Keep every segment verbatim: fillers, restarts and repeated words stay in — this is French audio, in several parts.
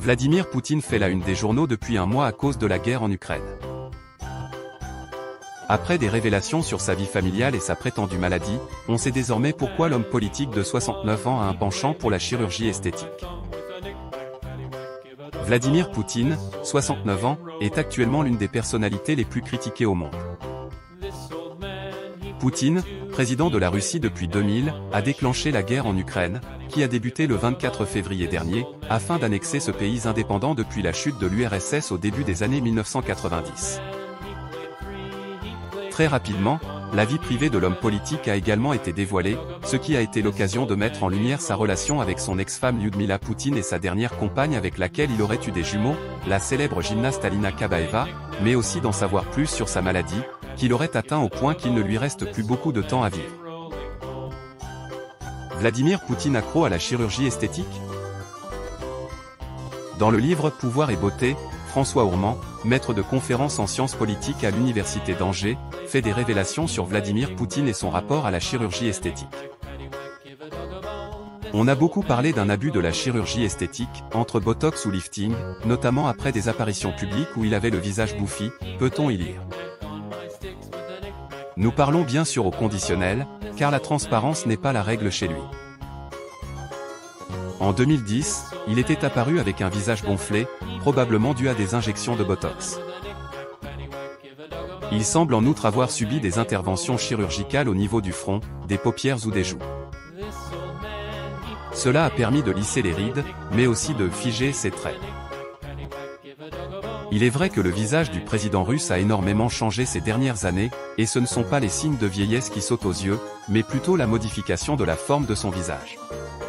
Vladimir Poutine fait la une des journaux depuis un mois à cause de la guerre en Ukraine. Après des révélations sur sa vie familiale et sa prétendue maladie, on sait désormais pourquoi l'homme politique de soixante-neuf ans a un penchant pour la chirurgie esthétique. Vladimir Poutine, soixante-neuf ans, est actuellement l'une des personnalités les plus critiquées au monde. Poutine, président de la Russie depuis deux mille, a déclenché la guerre en Ukraine, qui a débuté le vingt-quatre février dernier, afin d'annexer ce pays indépendant depuis la chute de l'U R S S au début des années mille neuf cent quatre-vingt-dix. Très rapidement, la vie privée de l'homme politique a également été dévoilée, ce qui a été l'occasion de mettre en lumière sa relation avec son ex-femme Lyudmila Poutine et sa dernière compagne avec laquelle il aurait eu des jumeaux, la célèbre gymnaste Alina Kabaeva, mais aussi d'en savoir plus sur sa maladie, qu'il aurait atteint au point qu'il ne lui reste plus beaucoup de temps à vivre. Vladimir Poutine accro à la chirurgie esthétique? Dans le livre Pouvoir et beauté, François Ourmand, maître de conférences en sciences politiques à l'université d'Angers, fait des révélations sur Vladimir Poutine et son rapport à la chirurgie esthétique. On a beaucoup parlé d'un abus de la chirurgie esthétique, entre botox ou lifting, notamment après des apparitions publiques où il avait le visage bouffi, peut-on y lire. Nous parlons bien sûr au conditionnel, car la transparence n'est pas la règle chez lui. En deux mille dix, il était apparu avec un visage gonflé, probablement dû à des injections de botox. Il semble en outre avoir subi des interventions chirurgicales au niveau du front, des paupières ou des joues. Cela a permis de lisser les rides, mais aussi de figer ses traits. Il est vrai que le visage du président russe a énormément changé ces dernières années, et ce ne sont pas les signes de vieillesse qui sautent aux yeux, mais plutôt la modification de la forme de son visage.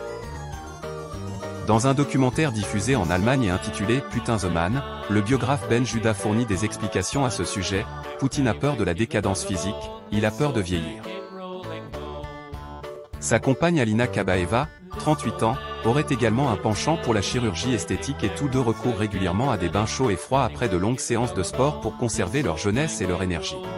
Dans un documentaire diffusé en Allemagne et intitulé « Putain the Man », le biographe Ben Judah fournit des explications à ce sujet. Poutine a peur de la décadence physique, il a peur de vieillir. Sa compagne Alina Kabaeva, trente-huit ans, aurait également un penchant pour la chirurgie esthétique et tous deux recourent régulièrement à des bains chauds et froids après de longues séances de sport pour conserver leur jeunesse et leur énergie.